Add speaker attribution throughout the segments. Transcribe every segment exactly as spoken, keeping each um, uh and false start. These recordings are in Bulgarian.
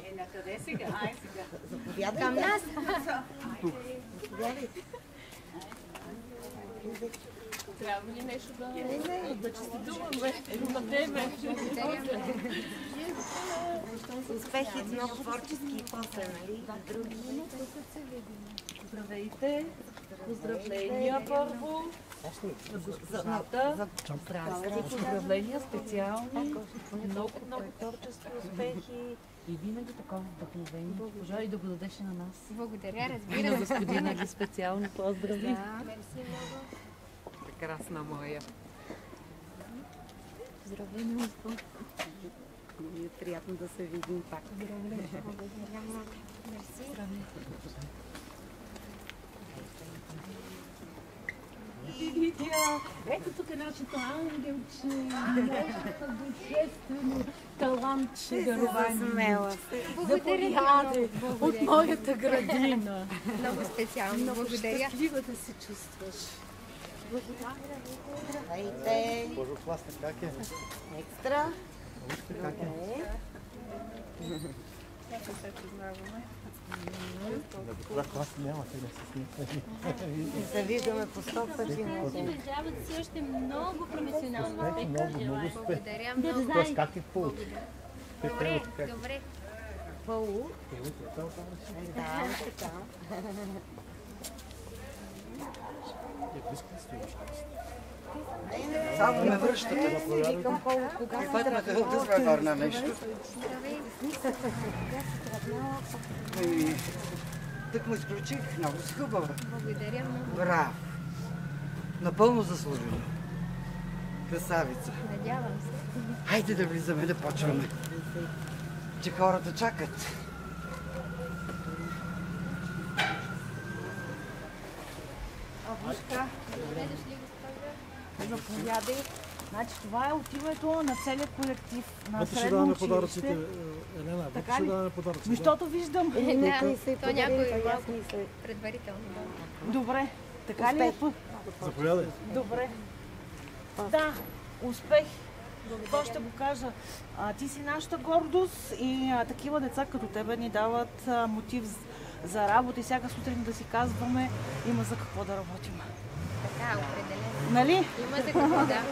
Speaker 1: Е, на къде сега? Ай, сега.
Speaker 2: Заповядайте.
Speaker 3: Към нас.
Speaker 2: Тук. Заповядайте.
Speaker 4: Трябва ли нещо да, да чеституваме на тебе?
Speaker 2: Успехи в много творчески и после, нали? Други.
Speaker 4: Здравейте! Поздравления първо на госпожата. Поздравления специално. Много, много творчески успехи и винаги такова вдъхновение. Госпожа, и да го дадеш и на нас.
Speaker 3: Благодаря,
Speaker 4: И
Speaker 3: разбира
Speaker 4: на
Speaker 3: се.
Speaker 4: господина ги специално поздрави.
Speaker 3: Да, мерси много.
Speaker 4: Прекрасна моя.
Speaker 3: Поздравления, госпожа.
Speaker 2: Много е приятно да се видим пак.
Speaker 3: Благодаря много. Мерси.
Speaker 4: Лидия, ето тук е нашето ангелче, нашето божествено талантче, дарование. Заповядай от моята градина.
Speaker 3: Много специално.
Speaker 4: Много
Speaker 3: Благодаря.
Speaker 4: щастлива да се чувстваш.
Speaker 2: Здравейте.
Speaker 5: Божо класна, как е?
Speaker 2: Екстра.
Speaker 5: Вижте как е. На господа класни няма, те не се снимат.
Speaker 2: И се виждаме по сто пъти.
Speaker 3: Притежават си още много професионални
Speaker 5: Успехи, много, много успех.
Speaker 3: Благодаря много.
Speaker 5: Тоест как е пул?
Speaker 3: Добре, добре.
Speaker 2: Пълу. Да, така.
Speaker 6: Само ме връщате.
Speaker 2: Викам Пълу, кога си
Speaker 6: Път ме да сме върна нещо. Ами, тък му изключих. Много си хубава.
Speaker 3: Благодаря много.
Speaker 6: Браво. Напълно заслужено. Красавица.
Speaker 3: Надявам се.
Speaker 6: Хайде да влизаме, да почваме. Че хората чакат.
Speaker 4: Авушка,
Speaker 3: Добре дошли, госпожа.
Speaker 4: заповядай. Значи това е от името на целият колектив на
Speaker 7: Вътре ще
Speaker 4: средно
Speaker 7: даваме
Speaker 4: училище.
Speaker 7: подаръците, Елена. Вътре
Speaker 4: Така
Speaker 7: ще
Speaker 4: ли?
Speaker 7: даваме подаръците.
Speaker 4: Защото виждам.
Speaker 3: Е, да,
Speaker 2: се
Speaker 3: то някой
Speaker 2: подарили,
Speaker 3: малко
Speaker 2: аз мисля.
Speaker 3: предварително. Да.
Speaker 4: Добре. Така ли е?
Speaker 7: Заповядай.
Speaker 4: Добре. Да, успех. Това ще го кажа. А, ти си нашата гордост и а, такива деца като тебе ни дават а, мотив з- за работа и всяка сутрин да си казваме има за какво да работим.
Speaker 3: Така, определено.
Speaker 4: Нали?
Speaker 3: Има за какво, да.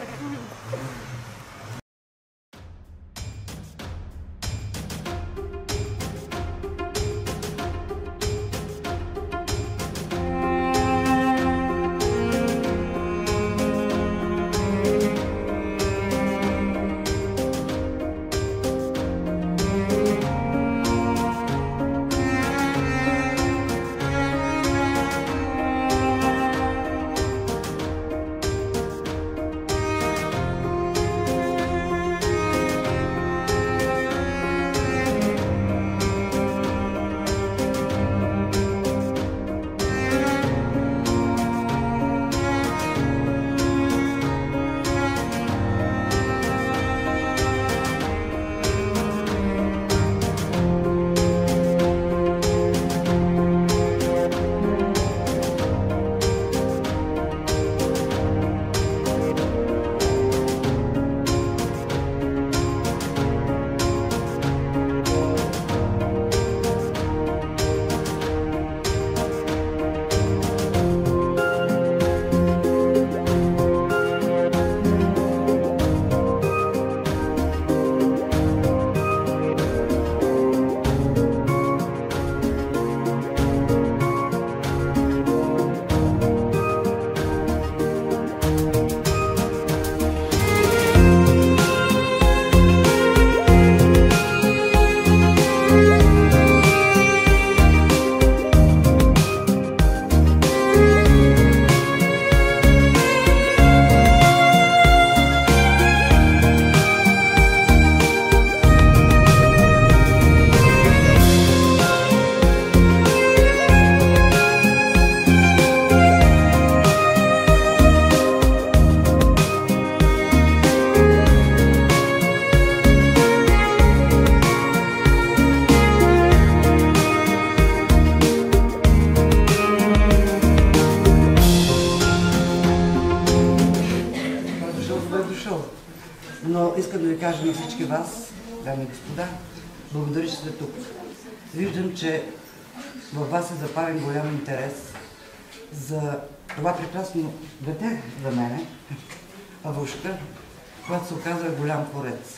Speaker 6: Но искам да ви кажа на всички вас, дами и господа, благодаря, че сте тук. Виждам, че във вас е запален голям интерес за това прекрасно дете за мене, Авушка, която се оказа голям творец.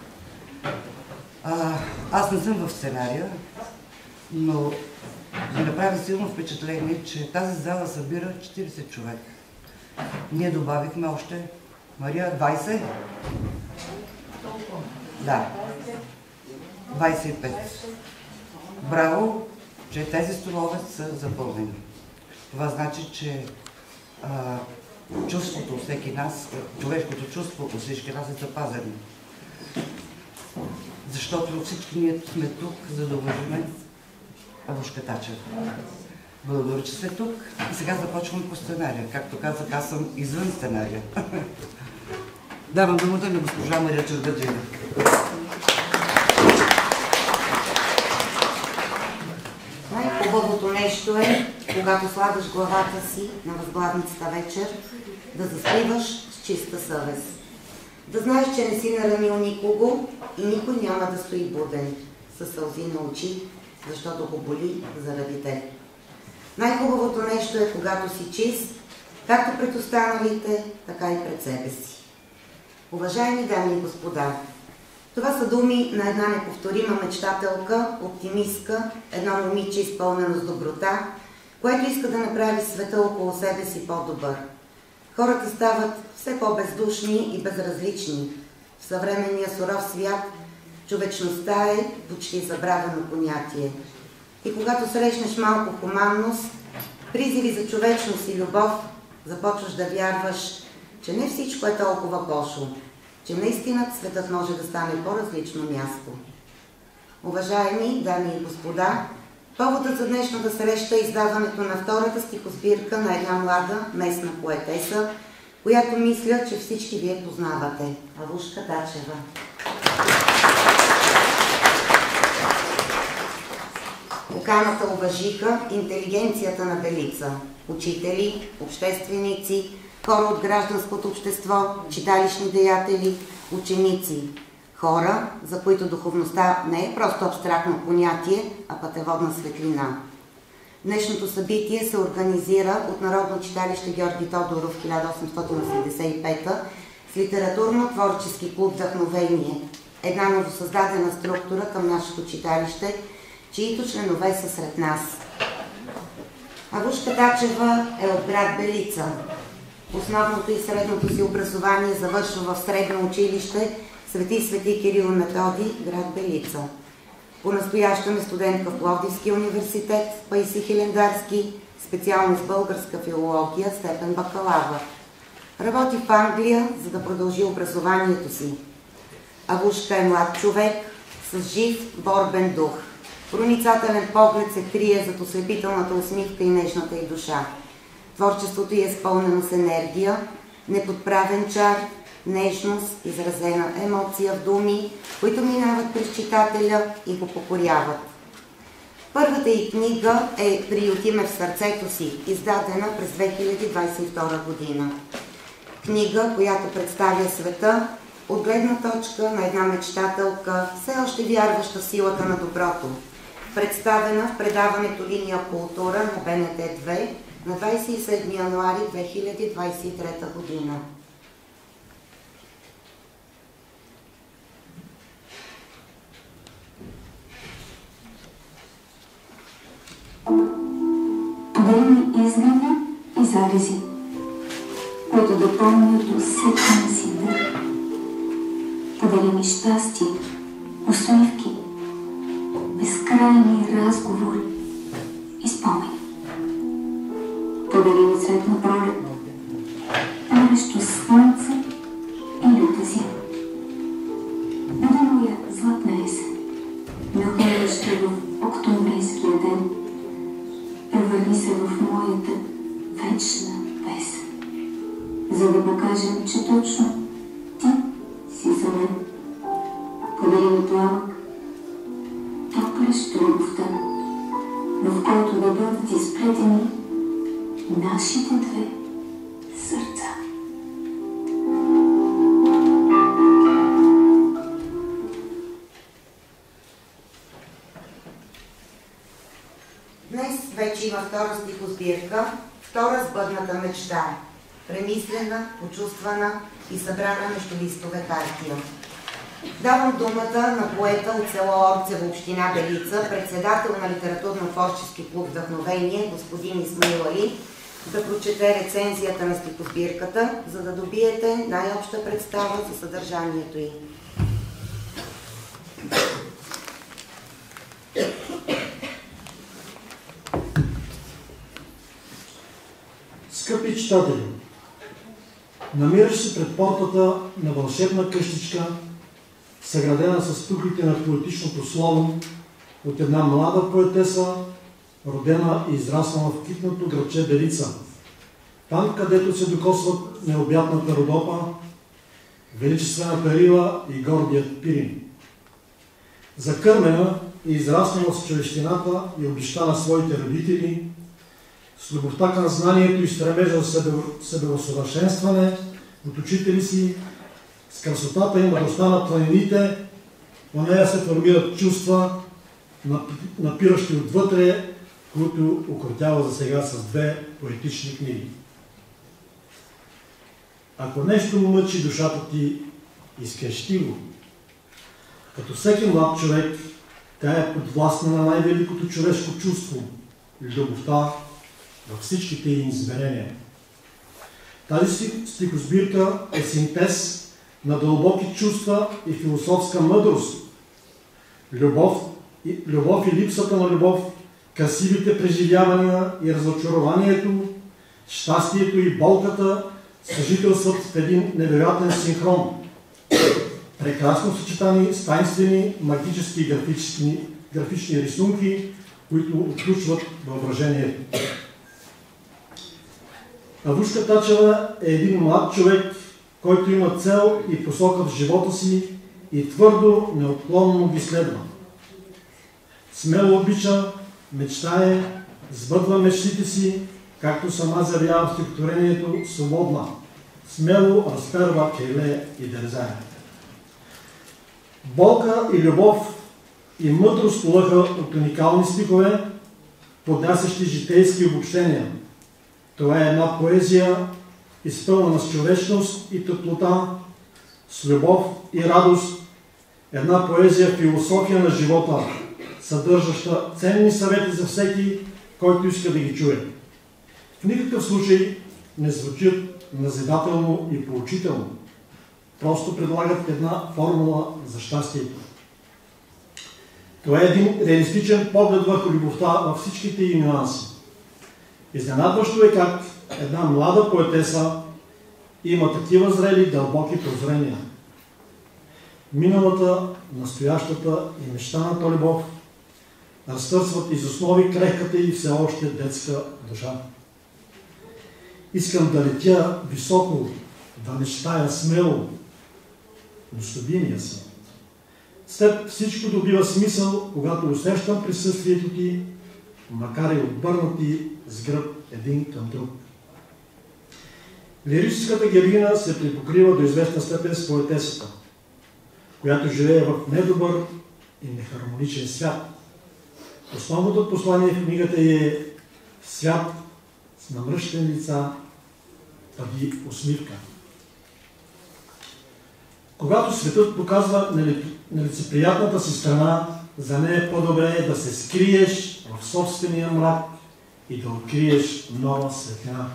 Speaker 6: А, аз не съм в сценария, но ми направи силно впечатление, че тази зала събира четирийсет човека. Ние добавихме още, Мария, двайсет? Да. двайсет и пет. Браво, че тези столове са запълнени. Това значи, че а, чувството всеки нас, човешкото чувство от всички нас е запазено. Защото всички ние сме тук, за да уважим Авушка Тачева. Благодаря, че сте тук. И сега започвам по сценария. Както казах, аз съм извън сценария. Давам думата на госпожа Мария Чергаджиева.
Speaker 2: Най-хубавото нещо е, когато слагаш главата си на възглавницата вечер, да заспиваш с чиста съвест. Да знаеш, че не си наранил никого и никой няма да стои буден със сълзи на очи, защото го боли заради те. Най-хубавото нещо е, когато си чист, както пред останалите, така и пред себе си. Уважаеми дами и господа, това са думи на една неповторима мечтателка, оптимистка, едно момиче изпълнено с доброта, което иска да направи света около себе си по-добър. Хората стават все по-бездушни и безразлични. В съвременния суров свят човечността е почти забравено понятие. И когато срещнеш малко хуманност, призиви за човечност и любов, започваш да вярваш, че не всичко е толкова лошо, че наистина светът може да стане по-различно място. Уважаеми дами и господа, поводът за днешната среща е издаването на втората стихосбирка на една млада местна поетеса, която мисля, че всички вие познавате – Авушка Тачева. Поканата уважиха интелигенцията на Белица, учители, общественици, хора от гражданското общество, читалищни деятели, ученици. Хора, за които духовността не е просто абстрактно понятие, а пътеводна светлина. Днешното събитие се организира от Народно читалище Георги Тодоров хиляда осемстотин осемдесет и пета с литературно-творчески клуб Вдъхновение, една новосъздадена структура към нашето читалище, чиито членове са сред нас. Авушка Тачева е от град Белица. Основното и средното си образование завършва в средно училище Свети Свети Кирил и Методий, град Белица. По-настоящем е студентка в Пловдивския университет, Паисий Хилендарски, специалност българска филология, степен бакалавър. Работи в Англия, за да продължи образованието си. Авушка е млад човек с жив борбен дух. Проницателен поглед се крие зад ослепителната усмивка и нежната й душа. Творчеството й е изпълнено с енергия, неподправен чар, нежност, изразена емоция в думи, които минават през читателя и го покоряват. Първата й книга е "Приюти ме в сърцето си", издадена през две хиляди двадесет и втора година. Книга, която представя света от гледна точка на една мечтателка, все още вярваща в силата на доброто, представена в предаването "Линия култура" на Б Н Т две на двадесет и седми януари две хиляди двадесет и трета година.
Speaker 8: Подарени изгледи и зарези, които допълнят усетния си дъх. Подарени щастие, усмивки, безкрайни разговори и спомени. Подарени цвет на пролет, палещо слънце и люта зима. Бъде моя златна есен, нахвърляща в октомврийския ден, превърни се в моята вечна песен, за да покажем, че точно ти си за мен. Подари ми пламък, топлещ любовта, в който да бъдат изплетени нашите две сърца.
Speaker 2: Днес вече има втора стихосбирка, втора сбъдната мечта, премислена, почувствана и събрана между листове партия. Давам думата на поета от село Орцево, община Белица, председател на литературно-творчески клуб Вдъхновение, господин Исмаил Али, да прочете рецензията на стихосбирката, за да добиете най-обща представа за съдържанието й.
Speaker 7: Скъпи читатели, намираш се пред портата на вълшебна къщичка, съградена с тухлите на поетичното слово от една млада поетеса, родена и израснала в китното градче Белица. Там, където се докосват необятната Родопа, величествената Рила и гордият Пирин. Закърмена и израснала с човещината и обеща на своите родители, с любовта към знанието и стремежа за себеусъвършенстване от учители си, с красотата и мъдростта на планините, по нея се формират чувства, напиращи отвътре, които окротява за сега с две поетични книги. Ако нещо му мъчи душата ти, изкрещи го. Като всеки млад човек, тя е подвластна на най-великото човешко чувство – любовта във всичките ѝ измерения. Тази стихосбирка е синтез на дълбоки чувства и философска мъдрост. Любов и, любов и липсата на любов, красивите преживявания и разочарованието, щастието и болката съжителстват в един невероятен синхрон. Прекрасно съчетани с таинствени, магически и графични, графични рисунки, които отключват въображението. Авушка Тачева е един млад човек, който има цел и посока в живота си и твърдо, неотклонно ги следва. Смело обича, мечтае, сбъдва мечтите си, както сама заявява в стихотворението свободна. Смело разперва, кейле и дързае. Болка и любов и мъдрост лъха от уникални стихове, поднасящи житейски обобщения. Това е една поезия, изпълнена с човечност и топлота, с любов и радост, една поезия философия на живота, съдържаща ценни съвети за всеки, който иска да ги чуе. В никакъв случай не звучат назидателно и поучително. Просто предлагат една формула за щастието. Това е един реалистичен поглед върху любовта във всичките ѝ нюанси. Изненадващо е как една млада поетеса има такива зрели дълбоки прозрения. Миналата, настоящата и мечтаната любов разтърсват из основи крехката и все още детска душа. Искам да летя високо, да мечтая смело, но стабилния си. С теб всичко добива смисъл, когато усещам присъствието ти, макар и обърнати с гръб един към друг. Лирическата героиня се припокрива до известна степен с поетесата, която живее в недобър и нехармоничен свят. Основното послание в книгата е свят с намръщени лица, пъди усмивка. Когато светът показва нелицеприятната си страна, за нея е по-добре да се скриеш в собствения мрак и да откриеш нова светлина.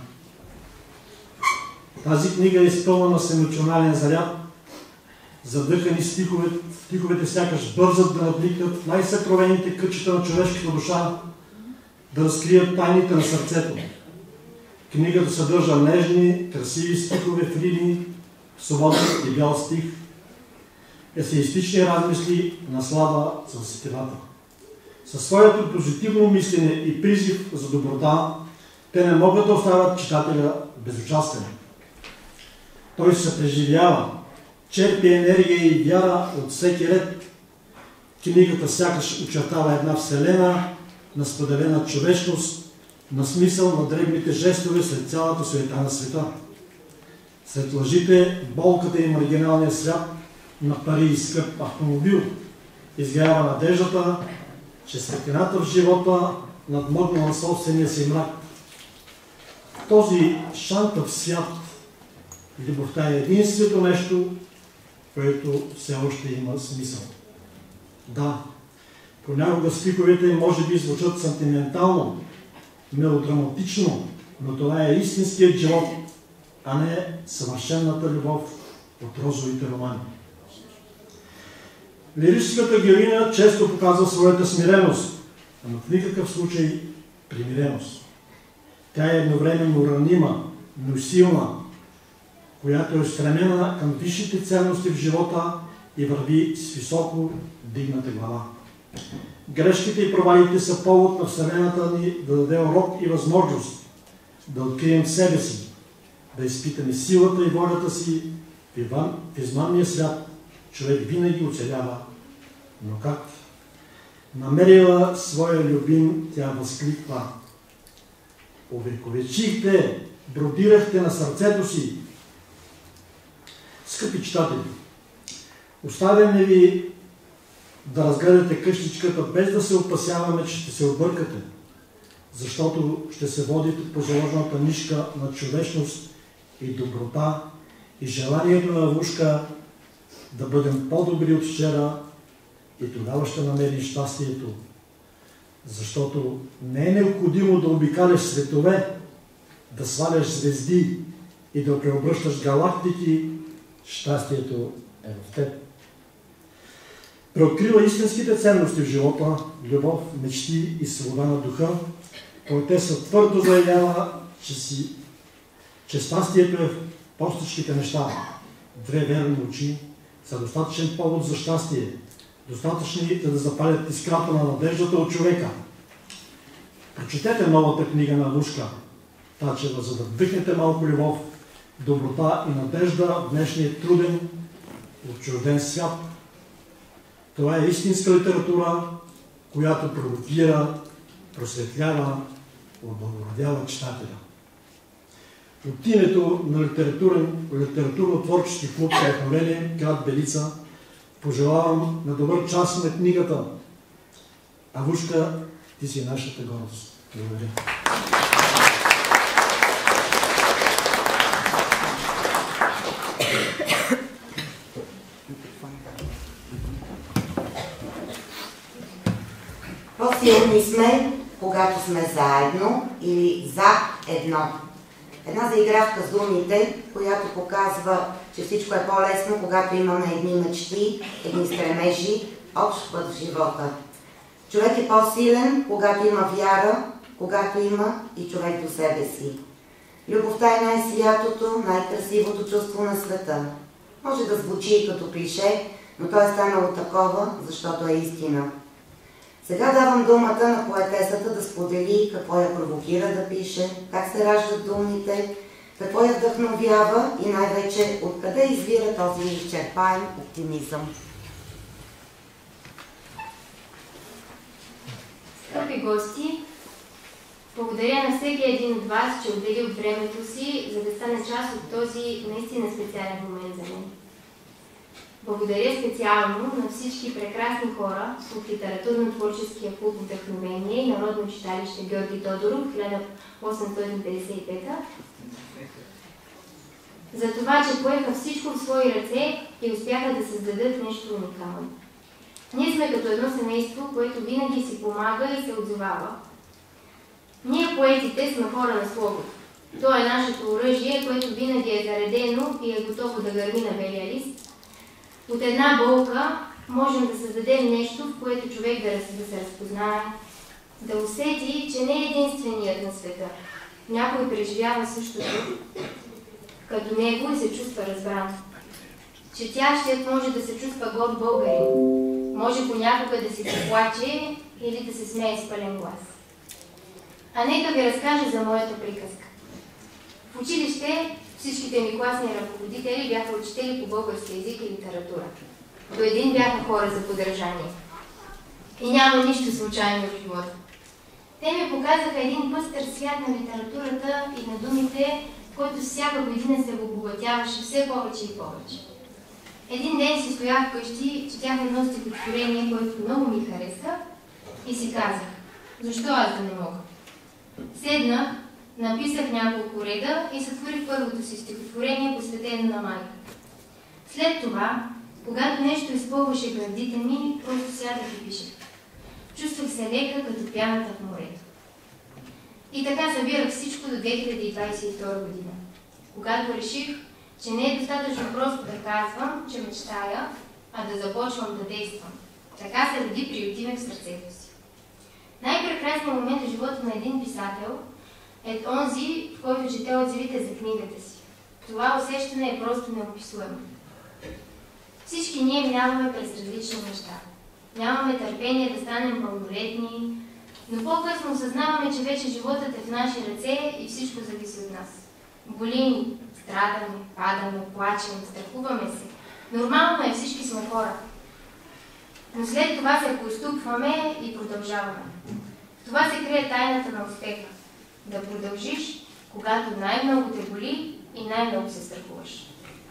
Speaker 7: Тази книга е изпълнена с емоционален заряд. Задъхани стиховете, стиховете сякаш бързат да надникнат в най-съкровените кътчета на човешката душа, да разкрият тайните на сърцето. Книгата съдържа нежни, красиви стихове в рими, свободен и бял стих, есеистични размисли на слава за сетивата. Със своето позитивно мислене и призив за доброта, те не могат да оставят читателя безучастен. Той се преживява, черпи енергия и вяра от всеки ред. Книгата сякаш очертава една вселена на споделена човечност, на смисъл на дребните жестове след цялата суета на света. След лъжите, болката и маргиналния свят на пари и скъп автомобил изгрява надеждата, че светлината в живота надмогнал на собствения си мрак. В този шантав свят любовта е единственото нещо, което все още има смисъл. Да, понякога стиховете може би звучат сантиментално, мелодраматично, но това е истинският живот, а не съвършената любов от розовите романи. Лирическата героиня често показва своята смиреност, но в никакъв случай примиреност. Тя е едновременно ранима, но силна, която е стремена към висшите ценности в живота и върви с високо дигната глава. Грешките и провалите са повод на Вселената ни да даде урок и възможност да открием себе си, да изпитаме силата и волята си. В измамния свят човек винаги оцелява, но как? Намерила своя любим, тя възкликва: увековечихте, бродирахте на сърцето си. Скъпи читатели, оставяме ви да разгледате къщичката, без да се опасяваме, че ще се объркате, защото ще се водите по заложената нишка на човечност и доброта и желанието на Авушка да бъдем по-добри от вчера, и тогава ще намерим щастието, защото не е необходимо да обикаляш светове, да сваляш звезди и да преобръщаш галактики. Щастието е в теб. Преоткрива истинските ценности в живота, любов, мечти и свобода на духа. Поетеса твърдо заявява, че, си, че щастието е в простичките неща. Две верни очи са достатъчен повод за щастие, достатъчни за да запалят искрата на надеждата от човека. Прочетете новата книга на Авушка Тачева, за да вдъхнете малко любов, доброта и надежда в днешния труден, отчужден свят. Това е истинска литература, която провокира, просветлява, облагородява читателя. От името на литературно-творчески клуб Вдъхновение, град Белица, пожелавам на добър час на книгата. Авушка, ти си нашата гордост. Благодаря.
Speaker 2: По-силни сме, когато сме заедно или за едно. Една заигравка с думите, която показва, че всичко е по-лесно, когато имаме едни мечти, едни стремежи, общ път в живота. Човек е по-силен, когато има вяра, когато има и човек до себе си. Любовта е най-святото, най-красивото чувство на света. Може да звучи и като клише, но то е станало такова, защото е истина. Сега давам думата на поетесата да сподели какво я провокира да пише, как се раждат думите, какво я вдъхновява и най-вече откъде извира този изчерпаем оптимизъм.
Speaker 9: Скъпи гости, благодаря на всеки един от вас, че отдели от времето си, за да стане част от този наистина специален момент за мен. Благодаря специално на всички прекрасни хора от литературно-творческия клуб Вдъхновение и Народно читалище Георги Тодоров, хиляда осемстотин петдесет и пета, за това, че поеха всичко в свои ръце и успяха да създадат нещо уникално. Ние сме като едно семейство, което винаги си помага и се отзовава. Ние, поетите, сме хора на словото. То е нашето оръжие, което винаги е заредено и е готово да гърми на белия лист. От една болка можем да създадем нещо, в което човек да, да се разпознае, да усети, че не е единственият на света. Някой преживява същото като него и се чувства разбран. Четящият може да се чувства горд българин, може понякога да си поплаче или да се смее с пълен глас. А нека ви разкажа за моята приказка. В училище всичките ми класни ръководители бяха учители по български език и литература. До един бяха хора за подражание. И няма нищо случайно в живота. Те ми показаха един пъстър свят на литературата и на думите, който всяка година се обогатяваше все повече и повече. Един ден си стоях вкъщи, четях едно стихотворение, което много ми хареса, и си казах: Защо аз да не мога? Седнах, написах няколко реда и сътворих първото си стихотворение, посветено на майка. След това, когато нещо изпълваше гърдите ми, просто сядах и пишех. Чувствах се лека като пяната в морето. И така събирах всичко до две хиляди двадесет и втора година, когато реших, че не е достатъчно просто да казвам, че мечтая, а да започвам да действам. Така се роди приютивен в сърцето си. Най-прекрасният момент в живота на един писател е онзи, в който чете отзивите за книгата си. Това усещане е просто неописуемо. Всички ние минаваме през различни неща. Нямаме търпение да станем пълнолетни, но по-късно осъзнаваме, че вече животът е в наши ръце и всичко зависи от нас. Боли ни, страдаме, падаме, плачем, страхуваме се. Нормално е, всички сме хора. Но след това се поступваме и продължаваме. В това се крие тайната на успеха. Да продължиш, когато най-много те боли и най-много се страхуваш.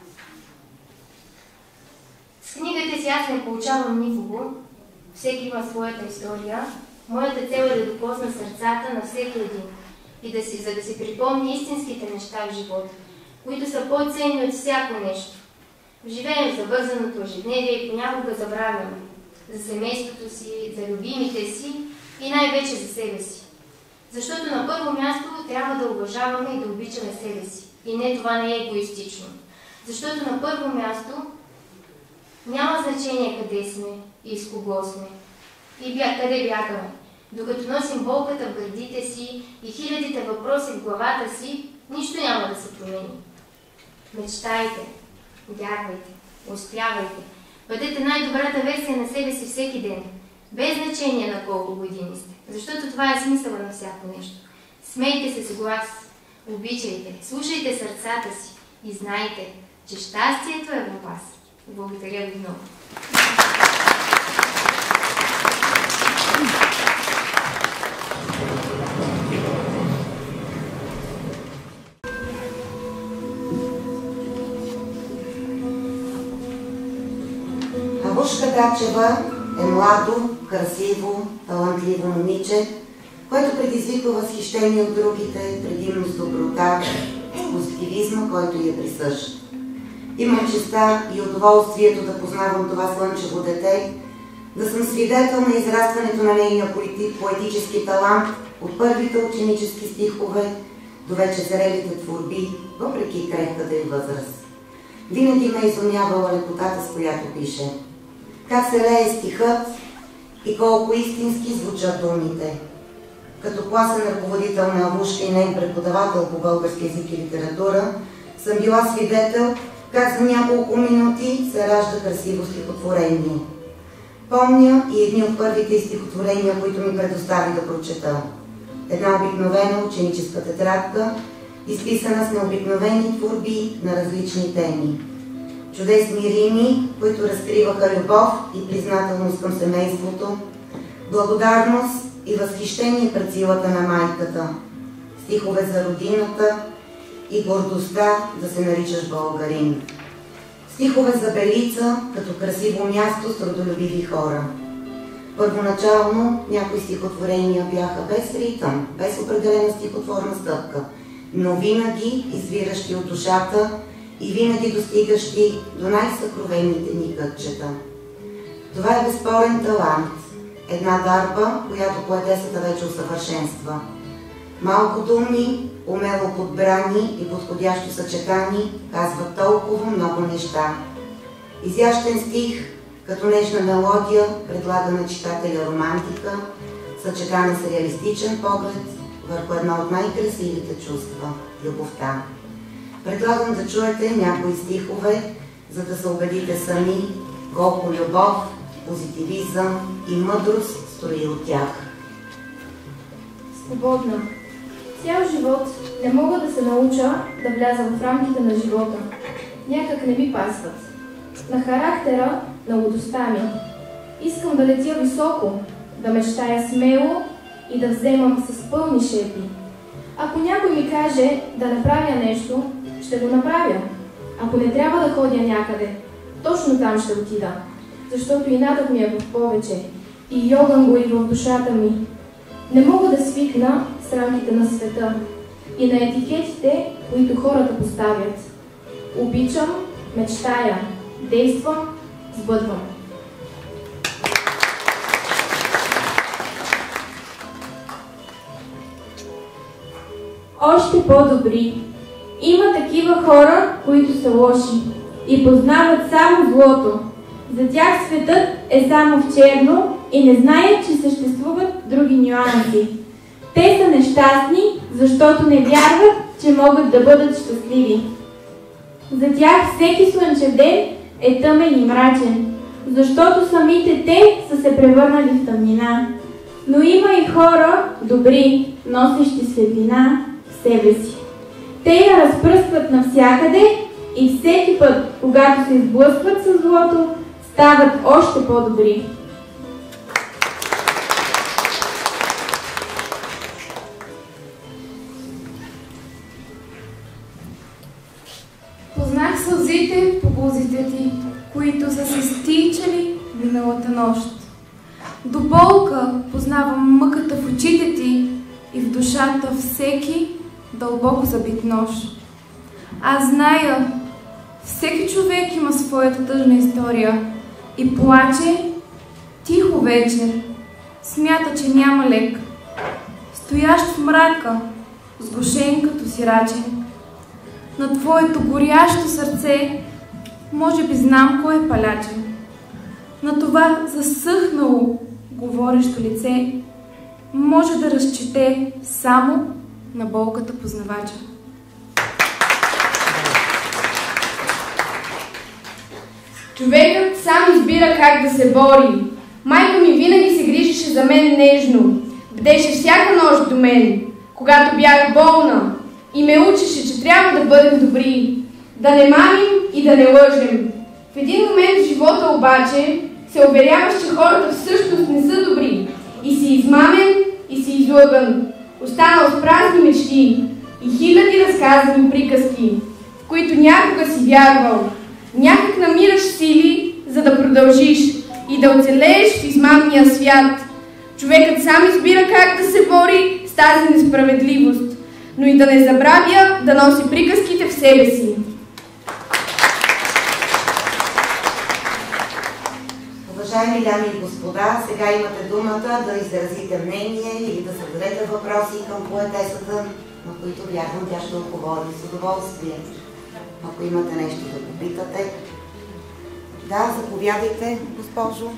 Speaker 9: С книгата си аз не получавам никого. Всеки има своята история. Моята цел е да докосна сърцата на всеки един и да си, за да си припомни истинските неща в живота, които са по-ценни от всяко нещо. Живеем в завързаното ежедневие и понякога забравяме за семейството си, за любимите си и най-вече за себе си. Защото на първо място трябва да уважаваме и да обичаме себе си. И не, това не е егоистично. Защото на първо място няма значение къде сме и с кого сме. И бя, къде бягаме. Докато носим болката в гърдите си и хилядите въпроси в главата си, нищо няма да се промени. Мечтайте, вярвайте, успявайте. Бъдете най-добрата версия на себе си всеки ден, без значение на колко години сте. Защото това е смисъла на всяко нещо. Смейте се с глас, обичайте, слушайте сърцата си и знайте, че щастието е в вас. Благодаря ви много.
Speaker 2: Авушка Дачева е младо, красиво, талантливо момиче, което предизвиква възхищение от другите, предимно с доброта, с позитивизма, който й е присъщ. Имам честа и удоволствието да познавам това слънчево дете, да съм свидетел на израстването на нейния поетически талант от първите ученически стихове до вече зрелите творби, въпреки крехката й възраст. Винаги ме е изумявала лекотата, с която пише. Как се лее стихът и колко истински звучат думите. Като класен ръководител на Авушка и нейн преподавател по български език и литература, съм била свидетел как за няколко минути се ражда красиво стихотворение. Помня и едни от първите стихотворения, които ми предостави да прочета. Една обикновена ученическа тетрадка, изписана с необикновени творби на различни теми. Чудесни рими, които разкриваха любов и признателност към семейството, благодарност и възхищение пред силата на майката, стихове за родината и гордостта да се наричаш българин. Стихове за Белица като красиво място с родолюбиви хора. Първоначално някои стихотворения бяха без ритъм, без определена стихотворна стъпка, но винаги извиращи от душата и винаги достигащи до най-съкровените ни кътчета. Това е безспорен талант, една дарба, която поетесата вече усъвършенства. Малко думи, умело подбрани и подходящо съчетани, казват толкова много неща. Изящен стих, като нежна мелодия, предлага на читателя романтика, съчетана с реалистичен поглед върху едно от най-красивите чувства – любовта. Предлагам да чуете някои стихове, за да се убедите сами колко любов, позитивизъм и мъдрост строи от тях.
Speaker 10: Свободна. Цял живот не мога да се науча да вляза в рамките на живота. Някак не ми пасват. На характера, на лудостта ми. Искам да летя високо, да мечтая смело и да вземам с пълни шепи. Ако някой ми каже да направя нещо, ще го направя. Ако не трябва да ходя някъде, точно там ще отида. Защото инатът ми е в повече и йоган го и в душата ми. Не мога да свикна с рамките на света и на етикетите, които хората поставят. Обичам, мечтая, действам, сбъдвам. Още по-добри. Има такива хора, които са лоши и познават само злото. За тях светът е само в черно и не знаят, че съществуват други нюанси. Те са нещастни, защото не вярват, че могат да бъдат щастливи. За тях всеки слънчев ден е тъмен и мрачен, защото самите те са се превърнали в тъмнина. Но има и хора добри, носещи светлина в себе си. Те я разпръскват навсякъде и всеки път, когато се изблъскват със злото, стават още по-добри.
Speaker 11: Познах сълзите по бузите ти, които са се стичали миналата нощ. До болка познавам мъката в очите ти и в душата всеки дълбоко забит нож. Аз зная, всеки човек има своята тъжна история и плаче тихо вечер. Смята, че няма лек. Стоящ в мрака, сгушен като сирачен. На твоето горящо сърце може би знам кой е палячен. На това засъхнало, говорещо лице може да разчете само на болката познавача.
Speaker 12: Човекът сам избира как да се бори. Майка ми винаги се грижеше за мен нежно. Бдеше всяка нощ до мен, когато бях болна, и ме учеше, че трябва да бъдем добри, да не мамим и да не лъжем. В един момент в живота обаче се уверяваш, че хората всъщност не са добри и си измамен и си излъган, останал с празни мечти и хиляди разказани приказки, в които някога си вярвал. Някак намираш сили, за да продължиш и да оцелееш в измамния свят. Човекът сам избира как да се бори с тази несправедливост, но и да не забравя да носи приказките в себе си.
Speaker 2: Уважаеми дами и господа, сега имате думата да изразите мнение или да зададете въпроси към поетесата, на които вярвам тя ще отговори с удоволствие. Ако имате нещо да попитате. Да, заповядайте, госпожо.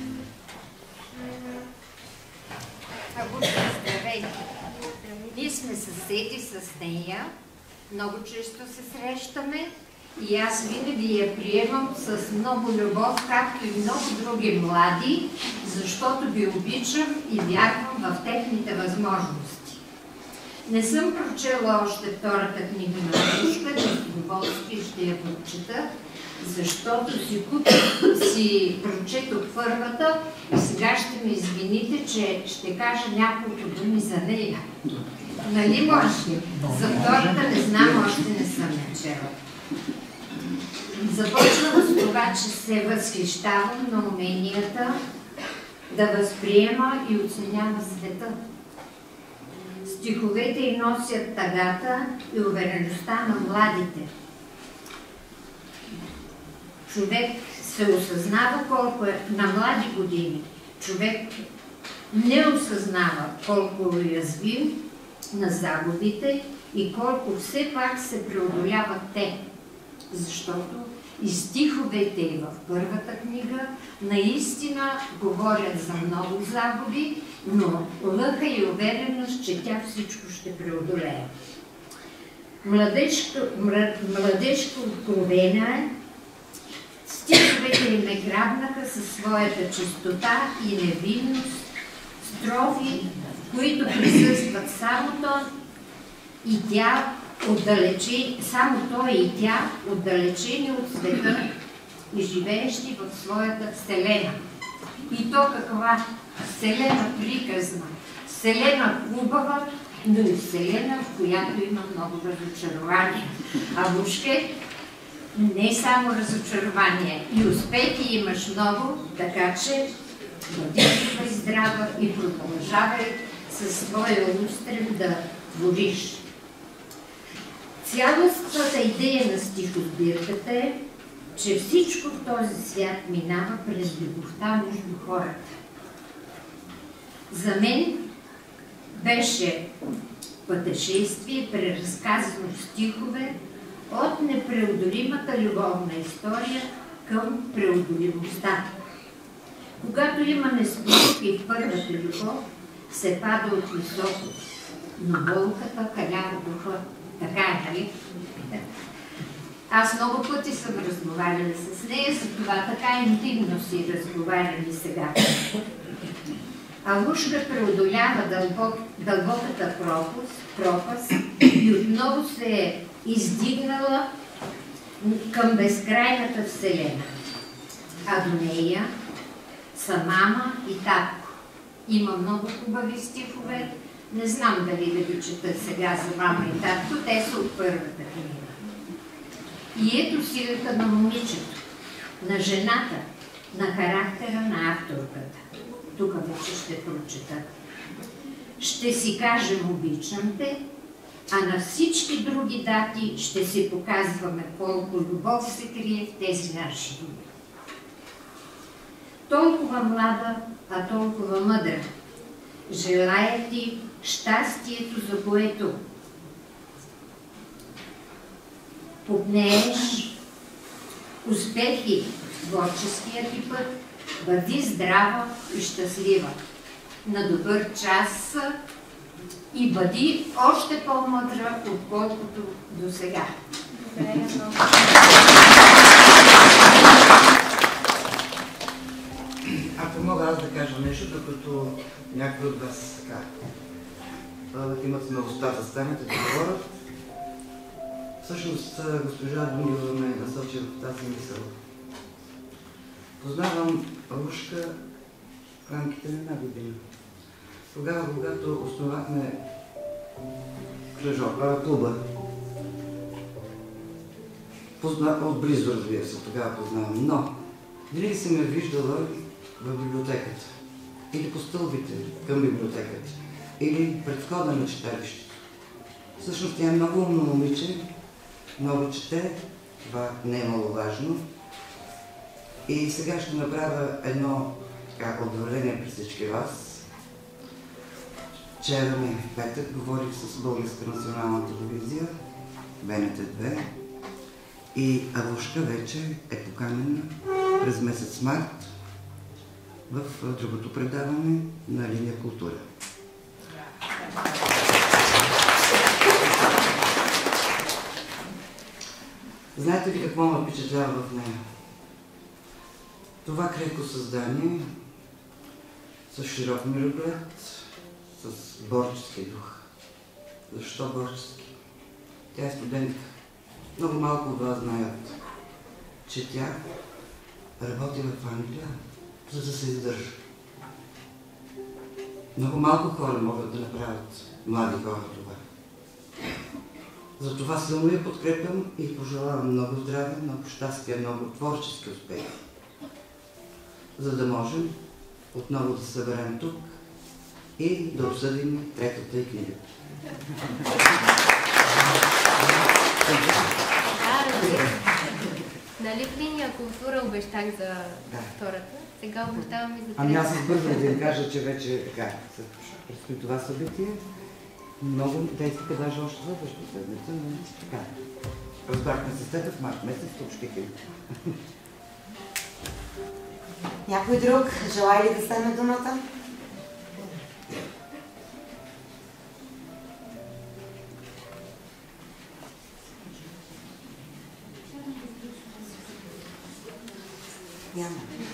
Speaker 13: Здравейте! Ние сме съседи с нея, много често се срещаме и аз винаги я приемам с много любов, както и много други млади, защото ви обичам и вярвам в техните възможности. Не съм прочела още втората книга на Грушка, но с удоволствие ще я прочета, защото си, купих, си прочетох първата и сега ще ме извините, че ще кажа няколко думи за нея. Нали може? За втората не знам, още не съм я чела. Започвам с това, че се възхищавам на уменията да възприема и оценява света. Стиховете й носят тъгата и увереността на младите. Човек се осъзнава колко е на млади години. Човек не осъзнава колко е уязвим на загубите и колко все пак се преодоляват те. Защото и стиховете и в първата книга наистина говорят за много загуби, но лъка и увереност, че тя всичко ще преодолее. Младежко, младежко откровена е. Стиховете ме грабнаха със своята чистота и невинност, строфи, които присъстват само то и тя отдалечени, само той и тя отдалечени от света и живеещи в своята вселена. И то каква? Вселена приказна, вселена хубава, но и вселена, в която има много разочарование. А въобще не само разочарование, и успехи имаш много, така че бъди и здрава и продължавай със своя устрем да твориш. Цялостната идея на стихосбирката е, че всичко в този свят минава през любовта между хората. За мен беше пътешествие, преразказано в стихове от непреодолимата любовна история към преодолимостта. Когато има несполуки в първата любов, се пада от високо, но болката калява духа. Така е, нали? Аз много пъти съм разговаряла с нея, затова така интимно си разговаряли сега. Алушка преодолява дълбок, дълбоката пропаст, пропаст и отново се е издигнала към безкрайната вселена. А до нея са мама и татко. Има много хубави стихове. Не знам дали да ви чета сега за мама и татко. Те са от първата книга. И ето силата на момичето, на жената, на характера на авторката. Тук вече ще прочета. Ще си кажем обичам те, а на всички други дати ще си показваме колко любов се крие в тези наши думи. Толкова млада, а толкова мъдра. Желая ти щастието, за което попнееш, успехи в творческия ти път, бъди здрава и щастлива. На добър час и бъди още по-мъдра, отколкото до сега.
Speaker 6: Ако мога аз да кажа нещо, докато някои от вас така имат смелостта да станете да говорят, всъщност госпожа Дунева ме насочи в тази мисъл. Познавам Алушка в рамките на една година. Тогава, когато основахме кръжок, клуба, познавам отблизо, разбира се, тогава познавам, но винаги съм я виждала в библиотеката, или по стълбите към библиотеката, или пред входа на читалището. Всъщност тя е много умно момиче, много чете, това не е маловажно. И сега ще направя едно така обявление при всички вас. Вчера ми в петък говорих с Българска национална телевизия, Б Н Т две, и Алушка вече е поканена през месец март в другото предаване на Линия Култура. Знаете ли какво ме впечатлява в нея? Това крехко създание с широк мироглед, с борчески дух. Защо борчески? Тя е студентка. Много малко от вас знаят, че тя работи в Англия, за да се издържа. Много малко хора могат да направят, млади хора, това. Затова силно я подкрепям и пожелавам много здраве, много щастие, много творчески успехи, за да можем отново да се съберем тук и да обсъдим третата и книга.
Speaker 3: Нали в Линия Култура обещах за втората? Сега обещавам и за третата.
Speaker 6: Ами аз избързвам да им кажа, че вече така, предстои това събитие. Много те искаха даже още следващата седмица, но така. Разбрахме се с теб в март месец, съобщиха им.
Speaker 2: Някой друг желая ли да вземе думата? Няма.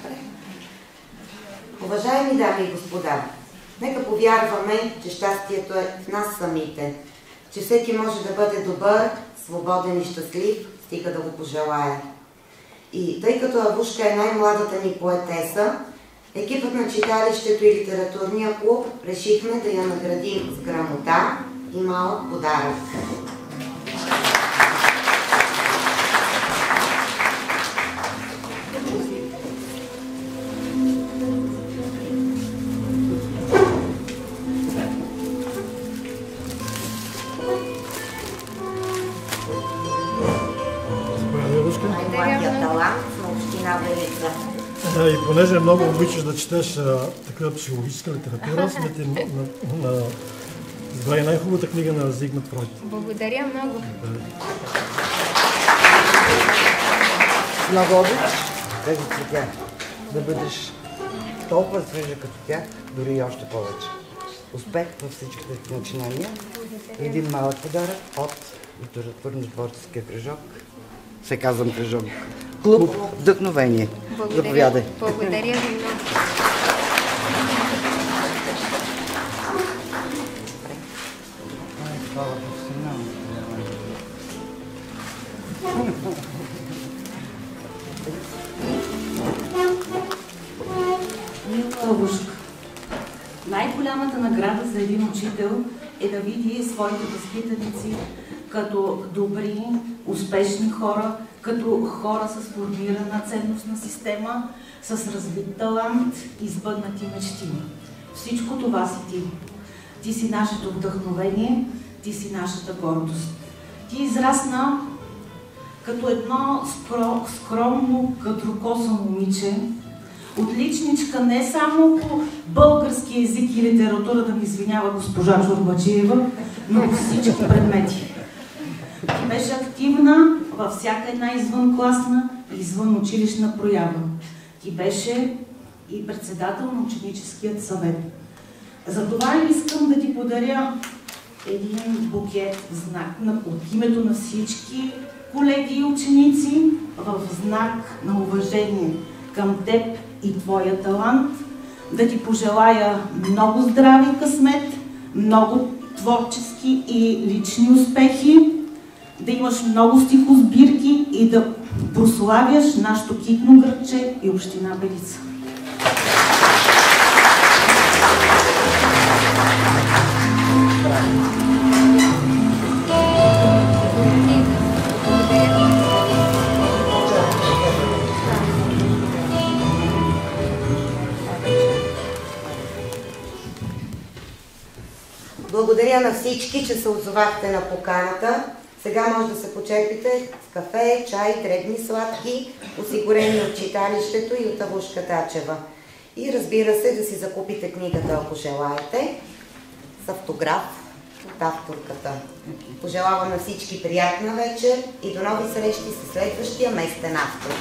Speaker 2: Уважаеми дами и господа, нека повярваме, че щастието е в нас самите, че всеки може да бъде добър, свободен и щастлив, стига да го пожелае. И тъй като Алушка е най-младата ни поетеса, екипът на читалището и литературния клуб решихме да я наградим с грамота и малък подарък. община Белица.
Speaker 7: И понеже много обичаш да четеш а, такава психологическа литература, сме ти на, на, на избрали най-хубавата книга на Зигмунд Фройд.
Speaker 3: Благодаря много.
Speaker 6: Много обич тези цветя. Да бъдеш толкова свежа като тях, дори и още повече. Успех във всичките ти начинания. Един малък подарък от литературно-творческия кръжок. Се казвам кръжок. Клуб Вдъхновение. Заповядай.
Speaker 3: Благодаря ви много.
Speaker 4: Лъвушка. Най-голямата награда за един учител е да види своите възпитаници като добри, успешни хора, като хора с формирана ценностна система, с развит талант и сбъднати мечти. Всичко това си ти. Ти си нашето вдъхновение, ти си нашата гордост. Ти израсна като едно скро, скромно, кадрокосо момиче, отличничка не само по български език и литература, да ми извинява госпожа Чорбаджиева, но по всички предмети. Ти беше активна във всяка една извънкласна и извънучилищна проява. Ти беше и председател на ученическият съвет. Затова искам да ти подаря един букет в знак на, от името на всички колеги и ученици, в знак на уважение към теб и твоя талант, да ти пожелая много здраве и късмет, много творчески и лични успехи, да имаш много стихосбирки и да прославяш нашето китно градче и община Белица.
Speaker 2: Благодаря на всички, че се отзовахте на поканата. Сега може да се почерпите с кафе, чай, дребни сладки, осигурени от читалището и от Авушка Тачева. И разбира се, да си закупите книгата, ако желаете, с автограф от авторката. Пожелавам на всички приятна вечер и до нови срещи с следващия местен автор.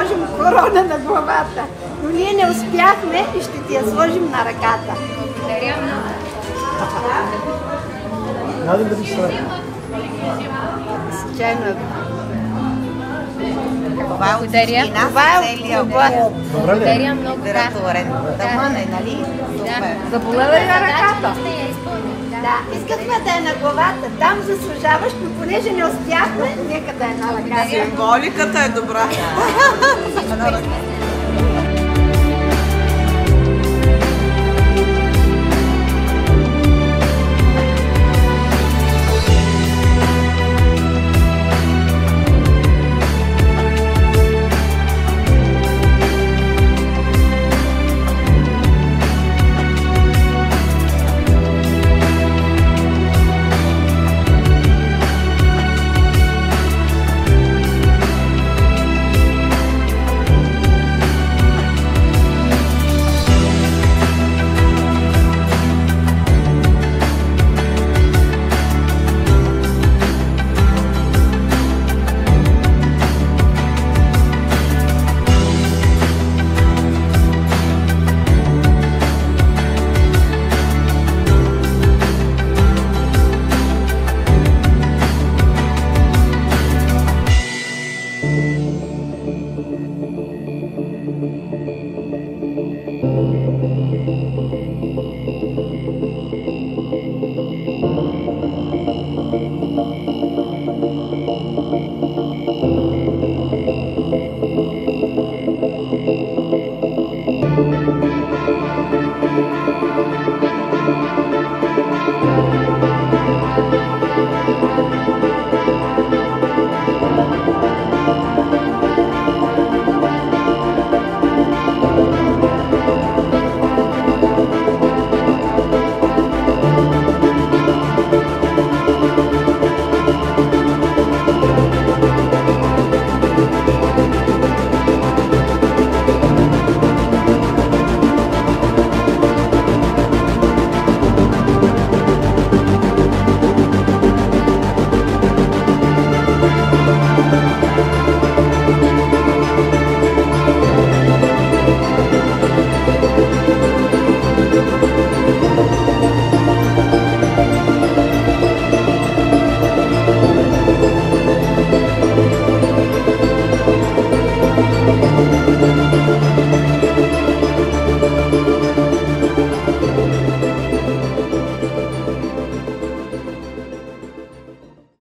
Speaker 14: сложим корона на главата, но ние не успяхме и ще ти я сложим на ръката.
Speaker 3: Благодаря много.
Speaker 5: Надя да ви сложи.
Speaker 14: Случайно.
Speaker 2: Това е от
Speaker 3: Благодаря.
Speaker 2: всички нас,
Speaker 14: Това е
Speaker 2: целия
Speaker 14: от
Speaker 2: област.
Speaker 3: Благодаря много.
Speaker 2: Литературен. Да мъне, нали? Супер.
Speaker 14: Заболела и на ръката. Да, искахме да е на главата. Там заслужаваш, но понеже не успяхме, нека да е на ръката.
Speaker 1: Символиката е добра.